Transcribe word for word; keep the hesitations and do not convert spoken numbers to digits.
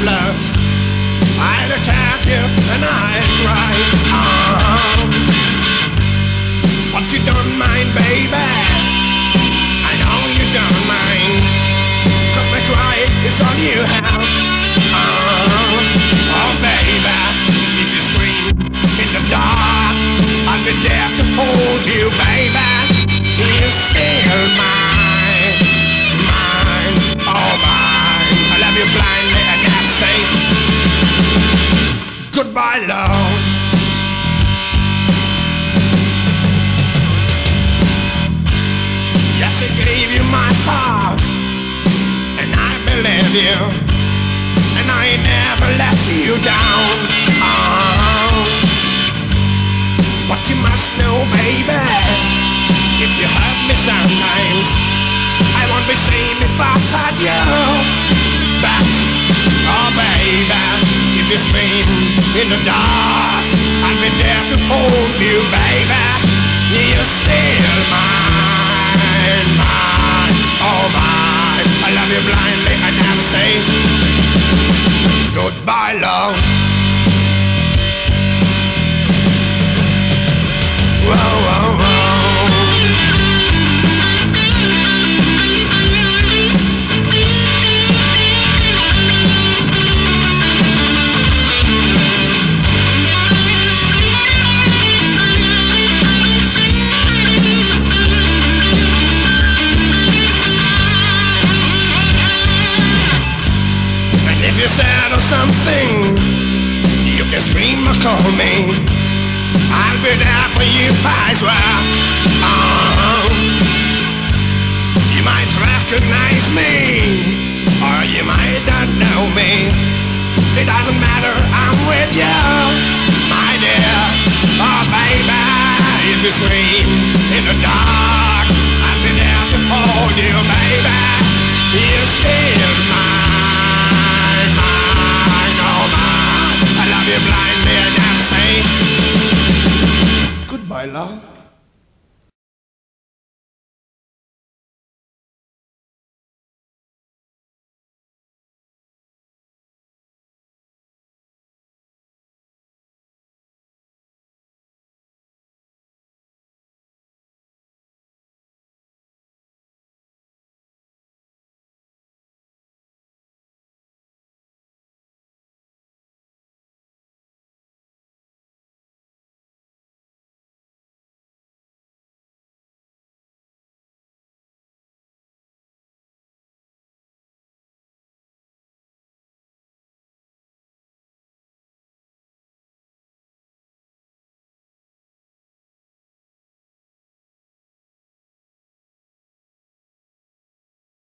love. I look at you and I cry. Oh, but you don't mind, baby. I know you don't mind, 'cause my cry is all you have. Oh, oh baby, if you scream in the dark, I'll be there to hold you, baby. You're still mine, mine, oh mine. I love you blindly and never say goodbye, love. Yes, I gave you my heart, and I believe you, and I never let you down. Oh, but you must know, baby, if you hurt me sometimes, I won't be same if I had you back. Oh baby, if you scream in the dark, I'll be there to hold you, baby. You're still mine, mine, oh mine. I love you blindly, I never say goodbye, love. Whoa, whoa, whoa. If you said or something, you can scream or call me. I'll be there for you, I swear. Oh, you might recognize me, or you might not know me. It doesn't matter, I'm with you, my dear. Oh baby, if you scream in the dark, I'll be there to hold you, baby. You're still mine, mine, oh mine. I love you blindly and never say goodbye, love.